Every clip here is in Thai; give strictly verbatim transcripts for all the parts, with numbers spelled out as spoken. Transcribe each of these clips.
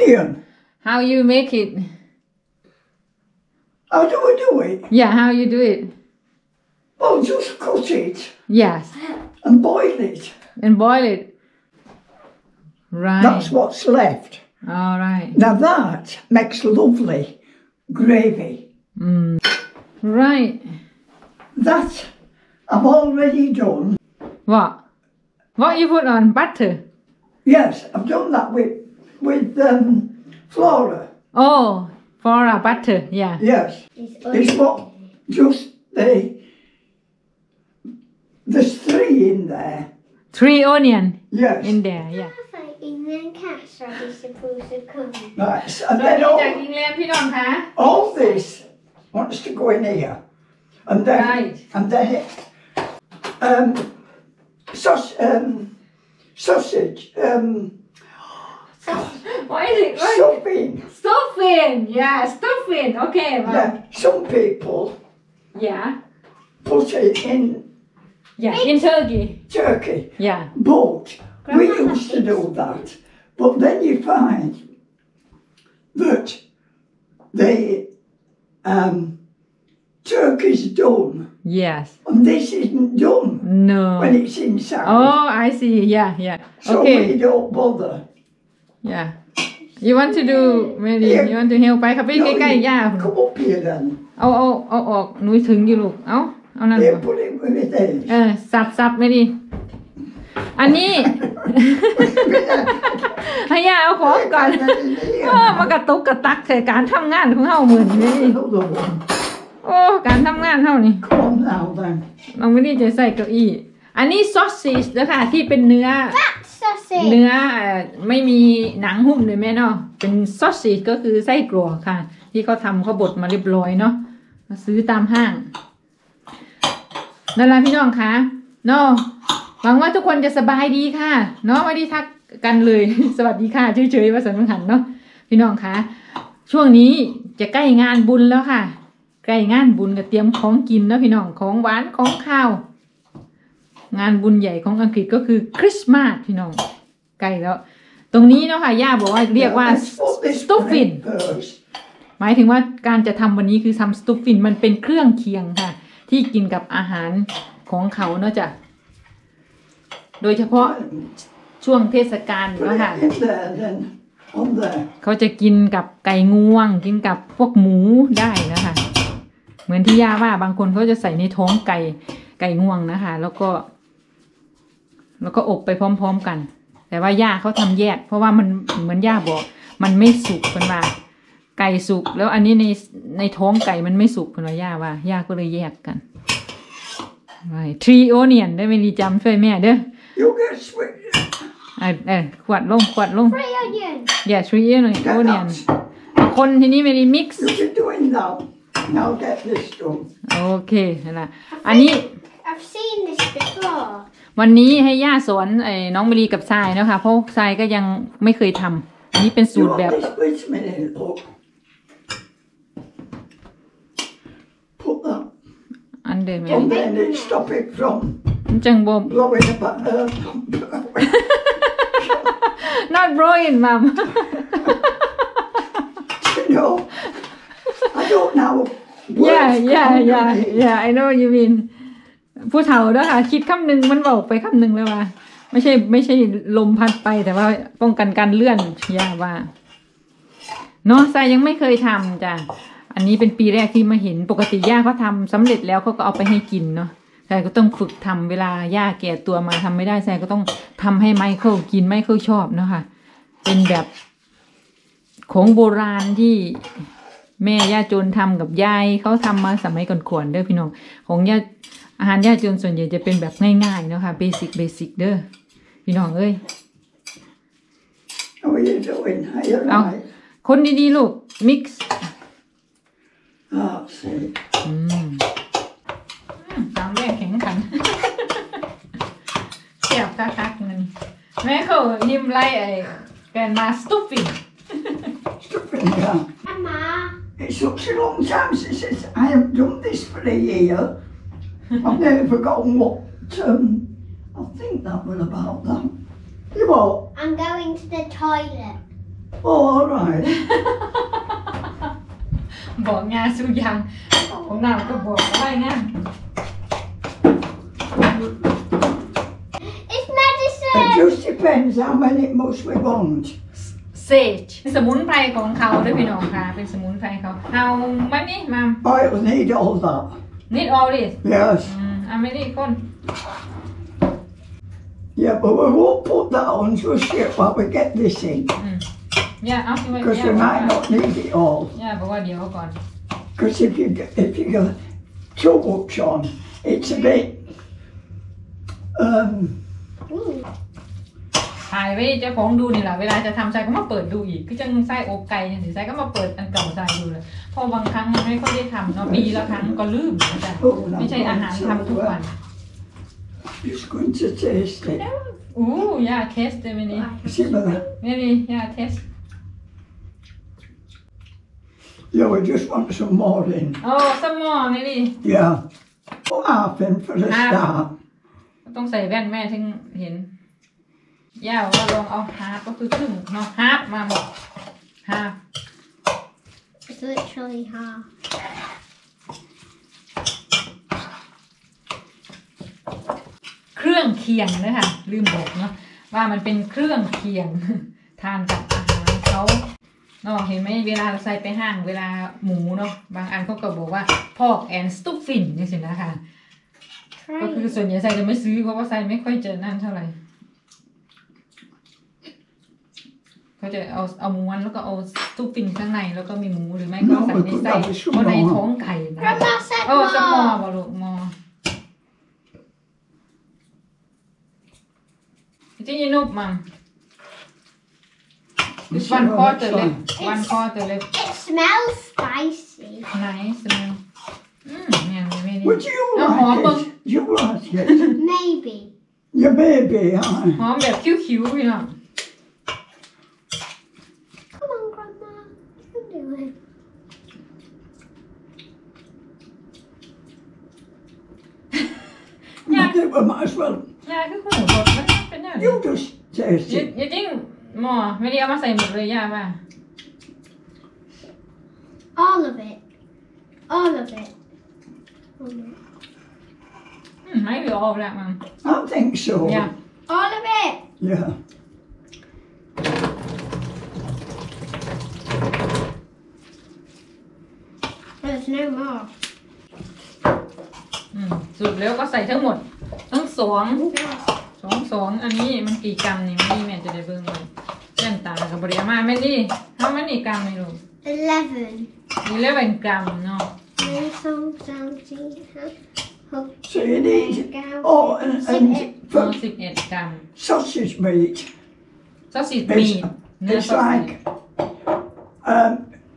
onion. How you make it? How do I do it? Yeah, how you do it? Well, just cut it Yes, and boil it. and boil it. Right. That's what's left. All right. Now that makes lovely gravy. Mm. Right. That I've already done. What? What you put on butter? Yes, I've done that with with um, Flora. Oh, for a butter. Yeah. Yes, it's what just the there's three in there. Three onion Yes, in there. Yeah. England cats are they supposed to come? right. So, and สวัส then ดีจาก all, อิงแลนด์พี่น้องคะ all this wants to go in here, and then Right. and then it, um, saus um, sausage um, What is it? What? stuffing. Stuffing. Yeah, stuffing. Okay. Well, Yeah, some people yeah. put it in Yeah. In Turkey. turkey, Yeah. but we Grandma used to do that. But then you find that the um, turkey's done, Yes. and this isn't done No. when it's inside. Oh, I see. Yeah. Yeah. So we Okay. don't bother. Yeah. You want to do maybe Yeah. you want to help ไปครับพี่ No, ใกล้ you ๆย่า come up here then. เอาเอาเอาออกหนูถึงอยู่ลูกเอาเอานั่น Here, ก่อน put it with it in. เออสับสับไม่ดีอันนี้ ให้ย่าเอาของก่อน And then in โอ้ here. มากระตุกกระตักใส่การทำงานของเฮาเหมือนนี่ Another one. โอ้การทำงานเฮานี่ Come on now then. น้องไม่ได้จะใส่เก้าอี้อันนี้ซอสซิสนะคะที่เป็นเนื้อ That's sausage. เนื้อเอ่อไม่มีหนังหุ้มเลยแม่เนาะเป็นซอสซิสก็คือไส้กรอกค่ะ ที่เขาทำเขาบดมาเรียบร้อยเนาะมาซื้อตามห้างนั่นแหละพี่น้องคะเนาะหวังว่าทุกคนจะสบายดีค่ะเนาะไม่ได้ทักกันเลย สวัสดีค่ะเฉยๆว่าสันมังหันเนาะพี่น้องคะช่วงนี้จะใกล้งานบุญแล้วค่ะใกล้งานบุญก็เตรียมของกินเนาะพี่น้องของหวานของข้าวงานบุญใหญ่ของอังกฤษก็คือคริสต์มาสพี่น้องใกล้แล้วตรงนี้เนาะค่ะย่าบอกว่าเรียกว่า Let's put this สตูฟฟิน in first. หมายถึงว่าการจะทำวันนี้คือทำสตูฟฟินมันเป็นเครื่องเคียงค่ะ ที่กินกับอาหารของเขาเนาะจ้ะโดยเฉพาะช่วงเทศกาล Put เนาะค่ะ it in there then. On there. เขาจะกินกับไก่งวง กินกับพวกหมูได้นะคะเหมือนที่ย่าว่าบางคนเขาจะใส่ในท้องไก่ไก่งวงนะคะแล้วก็ แล้วก็อบไปพร้อมๆกัน แต่ว่าย่าเขาทำแยก เพราะว่ามันเหมือนย่าบอก มันไม่สุกเป็นว่าไก่สุกแล้วอันนี้ในในท้องไก่มันไม่สุกเป็นว่าย่าว่าย่าก็เลยแยกกันไว้ทรีโอเนียนได้ไม่ดีจำช่วยแม่เด้อ You get sweet. เออเออขวดลงขวดลง Three onions. อย่าทรีโอเนียน Get คนที่นี่ไม่ได้มิกซ์ that. You're doing that. Now get this done. โอเคนั่นละอันนี้ I've seen this before. วันนี้ให้ย่าสอนไอ้น้องมะลีกับทรายนะคะเพราะทรายก็ยังไม่เคยทำอันนี้เป็นสู You ตรแบบ want this wait a minute, look. Put that อันเดิมไหม on there and it stop it from มันจังบ่ blowing about. Uh, not blowing mom you know, I don't know. yeah words yeah come to yeah me. yeah I know you mean ผู้เฒ่าด้วยค่ะคิดคำหนึ่งมันบอกไปคำหนึ่งแล้วว่าไม่ใช่ไม่ใช่ลมพัดไปแต่ว่าป้องกันการเลื่อนย่าว่าเนาะทรายยังไม่เคยทำจ้ะอันนี้เป็นปีแรกที่มาเห็นปกติย่าเขาทำสำเร็จแล้วเขาก็เอาไปให้กินเนาะทรายก็ต้องฝึกทำเวลาย่าแก่ตัวมาทำไม่ได้ทรายก็ต้องทำให้ไมเคิลกินไมเคิลชอบเนาะค่ะเป็นแบบของโบราณที่แม่ย่าโจนทำกับยายเขาทำมาสมัยก่อนๆเด้อพี่น้องของย่าอาหารย่าโจนส่วนใหญ่จะเป็นแบบง่ายๆเนาะค่ะเบสิกเบสิกเด้อพี่น้องเอ้ย How are you doing? Are you เอา right? คนดีๆลูกมิกซ์ Ah, see. อืมตามแม่แข็งขัน เสียบคักๆมันแม่เขายิ้มไล่ไอ้แกนมาสตูฟิน Stuffing down. Emma. It's such a long time since I have done this for a year. I've never forgotten what. Um, I think that was about that. You what? I'm going to the toilet. Oh, all right. บอกงานสุยังของเราก็บอกไว้งาน It's medicine. It just depends how many much we want. เซจสมุนไพรของเขาด้วยพี่น้องค่ะเป็นสมุนไพรเขาเอามันนี่มา I will need all that. need all this Yes. อืมเอาไม่ได้คน Yeah, but we won't put that on just yet while we get this in. อืมอย่าเอาที่ไว้ Because อย่า we บอกว่า might not need it all. อย่าบอกว่าเดี๋ยวก่อน Because if you get, if you get too much on, it's a bit. Um, Ooh. ถ่ายไว้เจ้าของดูนี่แหละเวลาจะทำใส่ก็มาเปิดดูอีกคือจังไส้อบไก่อย่างสิใส่ก็มาเปิดอันเก่าใส่ดูเลยเพราะบางครั้งมันไม่ค่อยได้ทำเนาะปีละครั้งก็ลืมนะจ๊ะไม่ใช่อาหารทำทุกวัน just going to taste it. อู้ย่าเทสได้ไหมนี่ See that? นี่นี่ย่าเทส Yeah, we just want some more in. โอ้สมอนี่นี่ Yeah. Put half in for the Half. start. ต้องใส่แว่นแม่ถึงเห็นย่าบอกว่าลองเอาฮาร์ปก็คือครึ่งเนาะฮาร์ปมาหมดฮาร์ป It's literally half. เครื่องเคียงเลยค่ะลืมบอกเนาะว่ามันเป็นเครื่องเคียง ทานกับอาหารเขาเนาะเห็นไหมเวลาเราใส่ไปห้างเวลาหมูเนาะบางอันเขาก็บอกว่าพอกแอนสตูฟินนี่สินะคะ ก็คือ Try. ส่วนใหญ่ใส่จะไม่ซื้อเพราะว่าใส่ไม่ค่อยเจอนั่นเท่าไหร่เขาจะเอาเอาม้วนแล้วก็เอาตู้ฟินข้างในแล้วก็มีหมูหรือไม่ก็ใส่ในไส้เพราะในท้องไก่นะ Grandma said โอ้สมอ more. บลูกมอจริงๆนุบมัม This one is quarter what left it's one quarter left It smells spicy. nice smell อืมเนี่ยไม่ดี Would you เอาหอม like เบิ่ง it? You like it? Maybe. You baby, aye. หอมแบบคิ้วๆพี่น้อง Come on, Grandma. You can do it. Yeah. I think we might as well. ยาคือหูรสมันเป็นอย่างนี้ You just taste อย่า it. อย่าจริงหมอไม่ได้เอามาใส่หมดเลยย่าว่า All of it. All of it. Oh, no. อืมไม่ไปออกแล้วมัม I think so. Yeah. All of it. Yeah. There's no more. อืมสุดแล้วก็ใส่ทั้งหมดทั้งสองสองสองอันนี้มันกี่กรัมนี่แม่นี่แม่จะได้เบิ่งเลยเส้นตากับบริยามาแม่นี่เท่ามันนี่กรัมนี่ลูก Eleven. นี่เรียกเป็นกรัมเนาะ Little Santi. So you need. Oh, and, and โอ้ for สิบเอ็ดกรัม sausage meat, ซอสสิบมีดเนื้อ it's ซอส like um,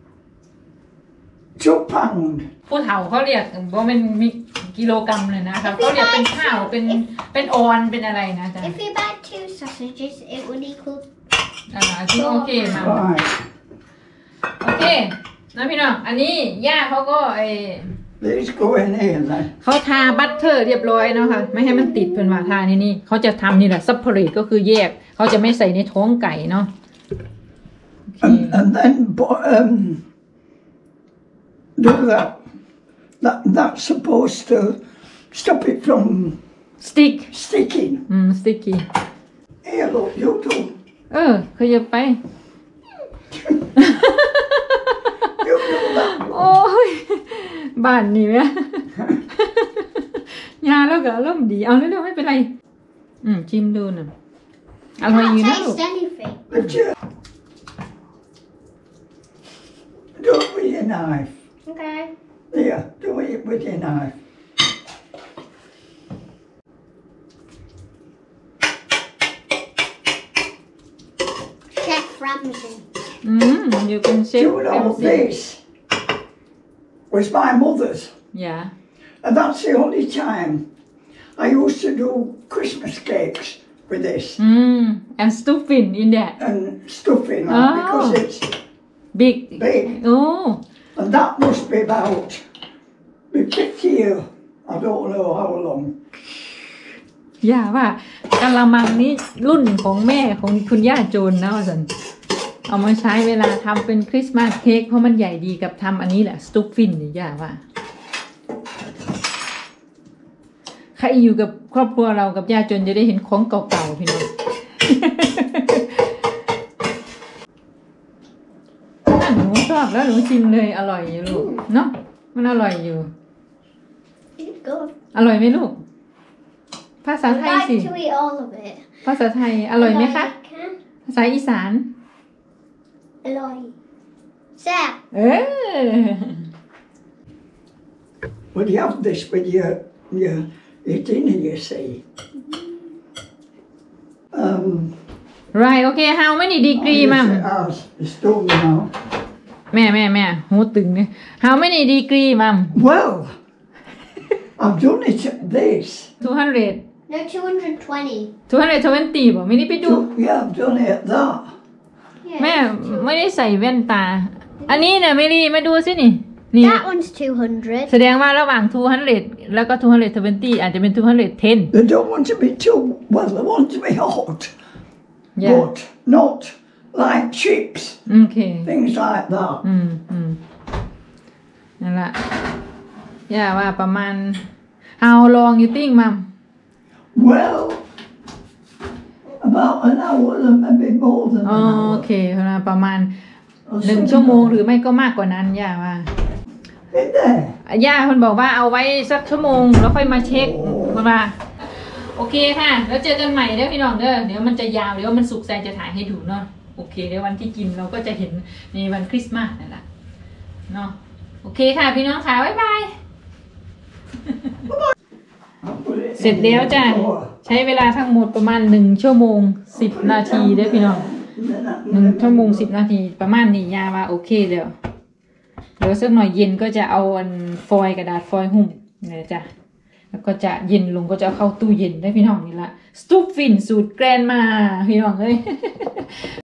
two pound. ผู้เฒ่าเขาเรียกว่าเป็นมีกิโลกรัมเลยนะครับเขาเรียกเป็นข้าวเป็นเป็นออนเป็นอะไรนะจ๊ะ If you buy two sausages, it would equal. อ่าที่โอเคมา Right. โอเคนะพี่น้องอันนี้ย่าเขาก็ไอ These go in here then. เขาทาบัตเตอร์เรียบร้อยเนาะค่ะไม่ให้มันติดเป็นว่าทานี่นี่เขาจะทำนี่แหละซัพพอร์ตก็คือแยกเขาจะไม่ใส่ในท้องไก่เนาะ And, and then bo- um, do that. That that's supposed to stop it from สติ๊ก sticking. อืมสติ๊กกี้ Here, look, you do. เออขยับไป You do that. โอ้ยบ้านนี่ไหม ยาแล้วก็อารมณ์ดีเอาเร็วๆไม่เป็นไร อืมชิมดูน่ะอร่อยอยู่ Can't นะลูก taste anything. But you do it with your knife. Okay. There, do it with your knife. Chef Ramsay. อืมอยู่เป็นเชฟ Doing all this was my mother's. อย่า And that's the only time I used to do Christmas cakes with this อืม and stuffing in that and stuffing that Oh. because it's big big. โอ้ And that must be about be fifty years. I don't know how long. ย่าว่ากะละมังนี้รุ่นของแม่ของคุณย่าโจนนะว่าสันเอามาใช้เวลาทำเป็นคริสต์มาสเค้กเพราะมันใหญ่ดีกับทำอันนี้แหละสตูฟินนี่ย่าว่าใครอยู่กับครอบครัวเรากับย่าจนจะได้เห็นของเก่าๆพี่น้องหนูชอบแล้วหนูชิมเลยอร่อยอยู่ลูกเนาะมันอร่อยอยู่ It's good. อร่อยไหมลูกภาษา I ไทย like สิ to eat all of it. ภาษาไทยอร่อยไหมคะ Can. ภาษาอีสาน Eloy. Sam. เออ Well, you have this with your, your, your dinner, you see. Um, right okay how many degree yes, มัม it has. It's done now. แม่แม่แม่หูตึงเนี่ย how many degree มัม Well, I've done it at this. two hundred No, two hundred twenty. two hundred twenty บ่ไม่ได้ไปดู Yeah, I've done it at that. Yeah. แม่ไม่ได้ใส่แว่นตา อันนี้นะไม่รีมาดูสินี่นี่ That one's two hundred. แสดงว่าระหว่างtwo hundredแล้วก็two hundred twentyอาจจะเป็นtwo hundred ten They don't want to be too, well, they want to be hot, yeah but not like chips, โอเค things like that. อืมอืมนั่นละย่าว่าประมาณ how long you think มัม Well, about an hour and maybe more than อ๋อ an โอ hour. เคประมาณ or หนึ่ง something ชั่วโมง like หรือไม่ก็มากกว่านั้นย่าว่า that. In there. ย่าคนบอกว่าเอาไว้สักชั่วโมงแล้วค่อยมาเช็คคนว่าโอเคค่ะแล้วเจอกันใหม่เด้อพี่น้องเด้อเดี๋ยวมันจะยาวเดี๋ยวมันสุกแซนจะถ่ายให้ดูเนาะโอเคเดี๋ยววันที่กินเราก็จะเห็นในวันคริสต์มาสนั่นแหละเนาะโอเคค่ะพี่น้องค่ะบ๊ายบาย I'll put it เสร็จ in แล้ว the จ้ะ drawer. ใช้เวลาทั้งหมดประมาณหนึ่งชั่วโมงสิบนาทีเด้อพี่น้อง And then I หนึ่ง can ชั่วโมงสิบนาทีประมาณนี้ยาว่าโอเคเดี๋ยวเดี๋ยวสักหน่อยเย็นก็จะเอาอันฟอยล์กระดาษฟอยล์หุ้มเนี่ยจ้ะแล้วก็จะเย็นลงก็จะเอาเข้าตู้เย็นได้พี่น้องนี่ละสตูฟินสูตรแกรนมาพี่น้องเอ้ย